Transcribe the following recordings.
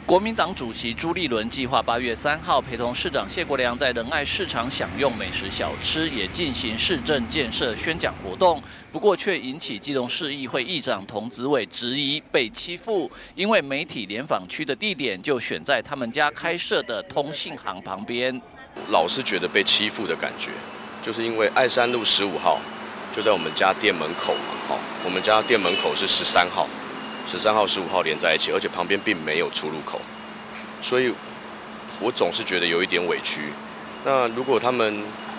国民党主席朱立伦计划8月3号陪同市长谢国良在仁爱市场享用美食小吃，也进行市政建设宣讲活动。不过却引起基隆市议会议长童子伟质疑被欺负，因为媒体联访区的地点就选在他们家开设的通信行旁边。 老是觉得被欺负的感觉，就是因为爱山路15号就在我们家店门口嘛，我们家店门口是13号。13号、15号连在一起，而且旁边并没有出入口，所以我总是觉得有一点委屈。那如果他们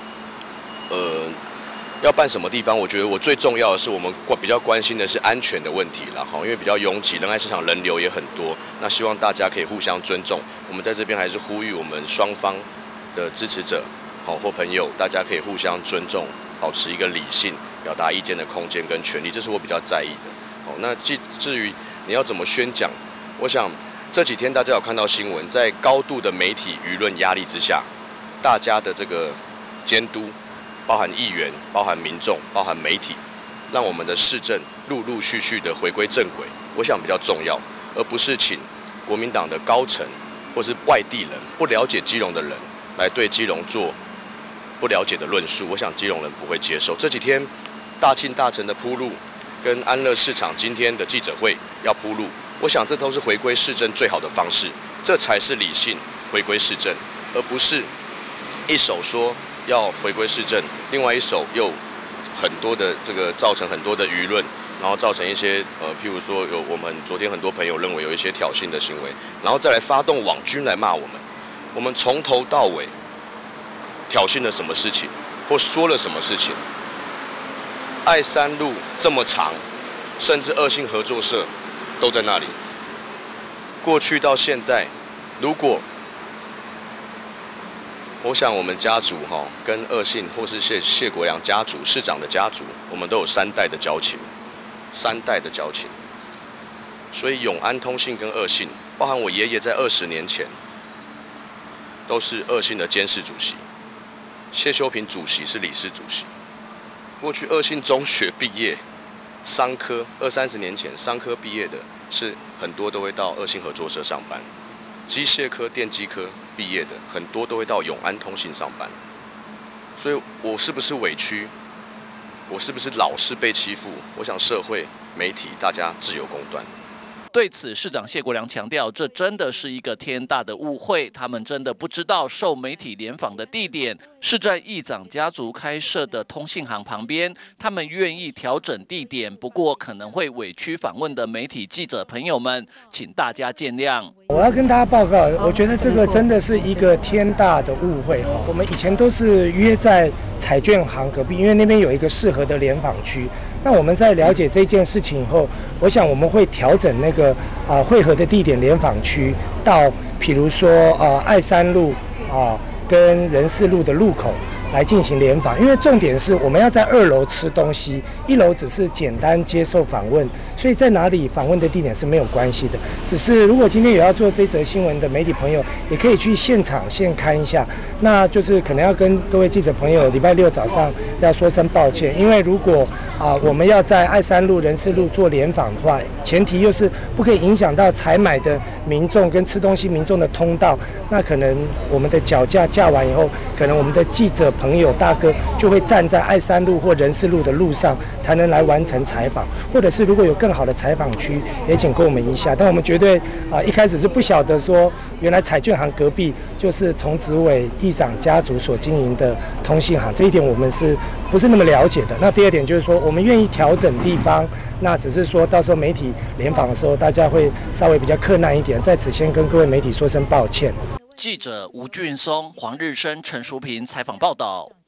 要办什么地方，我觉得我最重要的是我们比较关心的是安全的问题啦，因为比较拥挤，仁爱市场人流也很多。那希望大家可以互相尊重。我们在这边还是呼吁我们双方的支持者或朋友，大家可以互相尊重，保持一个理性表达意见的空间跟权利，这是我比较在意的。那至于你要怎么宣讲，我想这几天大家有看到新闻，在高度的媒体舆论压力之下，大家的这个监督，包含议员、包含民众、包含媒体，让我们的市政陆陆续续的回归正轨，我想比较重要，而不是请国民党的高层或是外地人、不了解基隆的人来对基隆做不了解的论述，我想基隆人不会接受。这几天大庆大城的铺路，跟安乐市场今天的记者会要铺路，我想这都是回归市政最好的方式，这才是理性回归市政，而不是一手说要回归市政，另外一手又很多的这个造成很多的舆论，然后造成一些譬如说有我们昨天很多朋友认为有一些挑衅的行为，然后再来发动网军来骂我们，我们从头到尾挑衅了什么事情，或说了什么事情？爱山路这么长，甚至恶性合作社都在那里。过去到现在，如果我想我们家族跟恶性或是谢国良家族、市长的家族，我们都有3代的交情，3代的交情。所以永安通信跟恶性，包含我爷爷在20年前都是恶性的监事主席，谢修平主席是理事主席。过去恶性中学毕业，商科20-30年前商科毕业的，是很多都会到恶性合作社上班；机械科、电机科毕业的，很多都会到永安通信上班。所以我是不是委屈？我是不是老是被欺负？我想社会、媒体大家自有公断。 对此，市长谢国良强调，这真的是一个天大的误会。他们真的不知道受媒体联访的地点是在议长家族开设的通信行旁边。他们愿意调整地点，不过可能会委屈访问的媒体记者朋友们，请大家见谅。 我要跟大家报告，我觉得这个真的是一个天大的误会。我们以前都是约在彩券行隔壁，因为那边有一个适合的联访区。那我们在了解这件事情以后，我想我们会调整那个汇合的地点联访区到，比如说爱山路跟仁寺路的路口来进行联访，因为重点是我们要在2楼吃东西，1楼只是简单接受访问，所以在哪里访问的地点是没有关系的。只是如果今天有要做这则新闻的媒体朋友，也可以去现场现看一下，那就是可能要跟各位记者朋友礼拜6早上要说声抱歉，因为如果我们要在爱山路、仁寺路做联访的话，前提又是不可以影响到采买的民众跟吃东西民众的通道，那可能我们的脚架架完以后，可能我们的记者朋友大哥就会站在爱山路或仁寺路的路上，才能来完成采访，或者是如果有更好的采访区，也请跟我们一下。但我们绝对一开始是不晓得说，原来彩券行隔壁就是童子伟议长家族所经营的通信行，这一点我们是不是那么了解的？那第二点就是说，我们愿意调整地方，那只是说到时候媒体联访的时候，大家会稍微比较克难一点，在此先跟各位媒体说声抱歉。 记者吴俊松、黄日升、陈淑平采访报道。